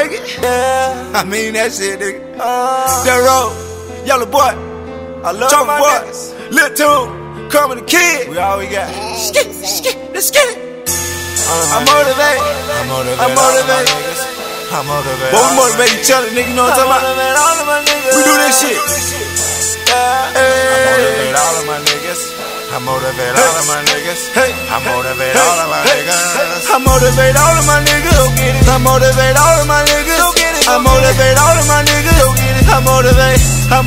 make it. Yeah, I mean that shit, nigga. That road, Yellow Boy, I love my boy, Lil Tune, Carmen the Kid. We all we got. Skit, let's get it. I motivate. But we motivate each other, nigga. You know what I'm talking about? We do this shit. I motivate all of my niggas. I motivate all of my niggas. I motivate all of my niggas. I motivate all of my niggas. I motivate all of my niggas. I motivate.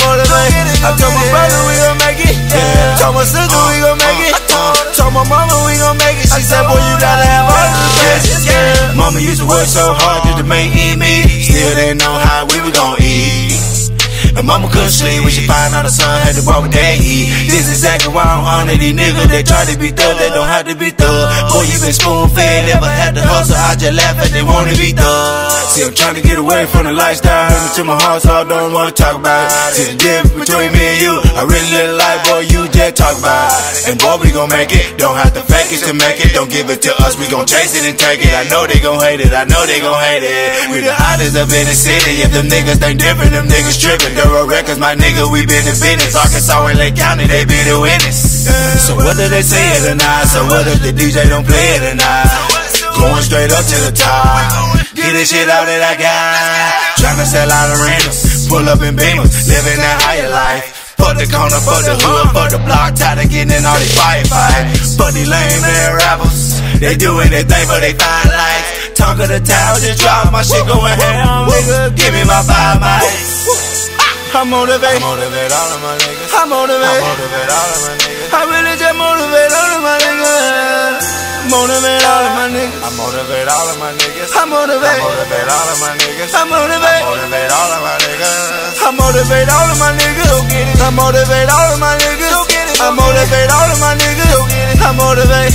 I told my brother we gon' make it. Told my sister we gon' make it. Told my mama we gon' make it. She said, boy, you gotta have all of the best. Mama used to work so hard just to make it me. Still didn't know how we was gon' eat. And mama couldn't sleep when she find out her son had to walk with that heat. This is exactly why I'm honor these niggas. They try to be thug, they don't have to be thug. Boy, you been spoon fed, never had to hustle. I just laugh at they wanna be thug. See, I'm trying to get away from the lifestyle. Hurt me to my heart, so I don't wanna talk about it. See the difference between me and you. I really live life, boy, you just talk about it. And boy, we gon' make it. Don't have to fake it to make it. Don't give it to us, we gon' chase it and take it. I know they gon' hate it, I know they gon' hate it. We the hottest up in the city. If them niggas think different, them niggas trippin'. Records, my nigga, we been in business. Arkansas and Lake County, they be the witness. So whether they say it or not, so what if the DJ don't play it or not? Going straight up to the top, get the shit out that I got. Tryna sell out arenas, pull up in Beamers, living that higher life. Fuck the corner, fuck the hood, fuck the block, tired of getting in all these firefights. Fuck these lame ass rappers, they do anything but they find lights. Talk of the town, just drop my shit going ham, nigga. Give me my 5 mics. I motivate all of my niggas. I motivate all of my niggas. I really just motivate all of my niggas. Motivate all of my niggas. I motivate all of my niggas. I motivate all of my niggas. I motivate all of my niggas. I motivate all of my niggas. I motivate all of my niggas. I motivate all of my niggas. I motivate.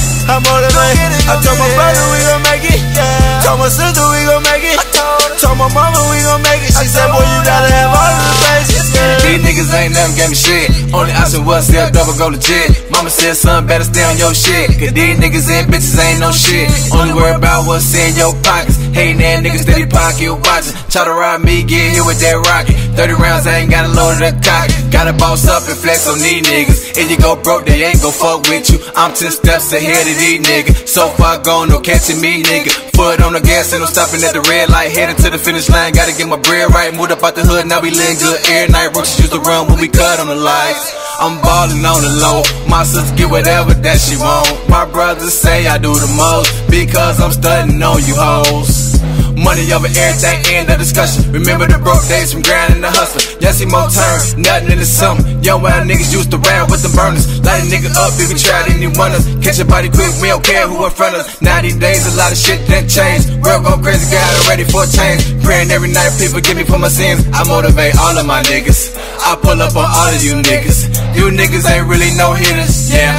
I told my brother we gon' make it. Told my sister we gon' make it. Told my mama we gon' make it. She said, boy, you gotta have all of the faces. These niggas ain't never gave me shit. Only option was sell double, go legit. Mama said, son, better stay on your shit. Cause these niggas and bitches ain't no shit. Only worry about what's in your pockets. Hating that niggas steady pocket watching. Try to ride me, get hit with that rocket. 30 rounds, I ain't got a load of the cock. Gotta boss up and flex on these niggas. If you go broke, they ain't gon' fuck with you. I'm 10 steps ahead of these niggas. So far gone, no catching me, nigga. Foot on the gas, ain't no stopping at the red light. Heading to the finish line, gotta get my bread right. Moved up out the hood, now we living good every night. Roaches used to run when we cut on the lights. I'm ballin' on the low. My sister get whatever that she want. My brothers say I do the most because I'm stunting on you hoes. Money over everything, end of discussion. Remember the broke days from grinding the hustler. Y'all see more turn, nothing in the summer. Young wild niggas used to round with them burners. Light a nigga up if we tried any wonders. Catch your body quick, we don't care who in front of us. Now these days a lot of shit done changed. World go crazy, got ready for a change. Praying every night people give me for my sins. I motivate all of my niggas. I pull up on all of you niggas. You niggas ain't really no hitters, yeah.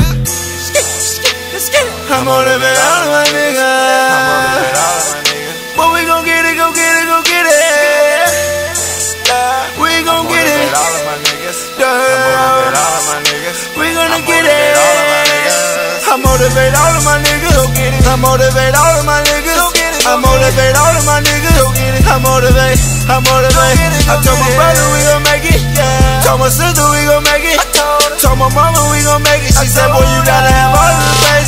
I motivate all of my niggas. But we gon' get it, go get it. We gon' get it. We gonna get it. I motivate all of my niggas. I motivate all of my niggas. I motivate all of my niggas. I motivate. I told my brother we gon' make it. Told my sister we gon' make it. Told my mama we gon' make it. She said, boy, you gotta have all of the faith.